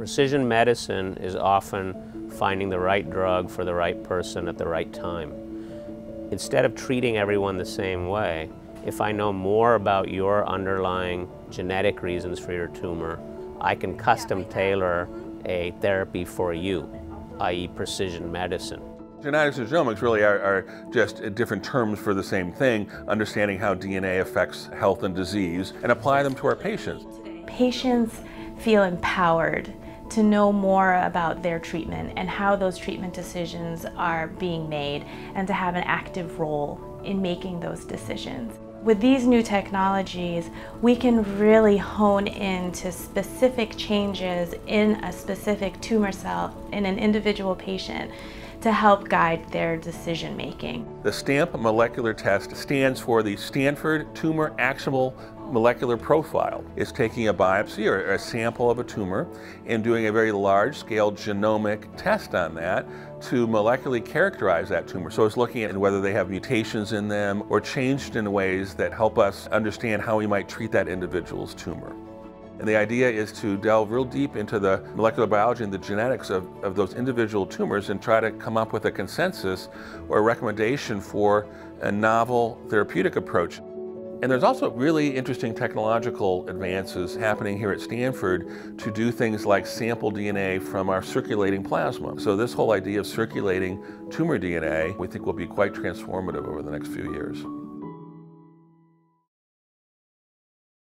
Precision medicine is often finding the right drug for the right person at the right time. Instead of treating everyone the same way, if I know more about your underlying genetic reasons for your tumor, I can custom tailor a therapy for you, i.e. precision medicine. Genetics and genomics really are just different terms for the same thing, understanding how DNA affects health and disease, and apply them to our patients. Patients feel empowered to know more about their treatment and how those treatment decisions are being made, and to have an active role in making those decisions. With these new technologies, we can really hone into specific changes in a specific tumor cell in an individual patient to help guide their decision making. The STAMP molecular test stands for the Stanford Tumor Actionable Molecular Profile. It's taking a biopsy or a sample of a tumor and doing a very large-scale genomic test on that to molecularly characterize that tumor. So it's looking at whether they have mutations in them or changed in ways that help us understand how we might treat that individual's tumor. And the idea is to delve real deep into the molecular biology and the genetics of those individual tumors and try to come up with a consensus or a recommendation for a novel therapeutic approach. And there's also really interesting technological advances happening here at Stanford to do things like sample DNA from our circulating plasma. So this whole idea of circulating tumor DNA, we think will be quite transformative over the next few years.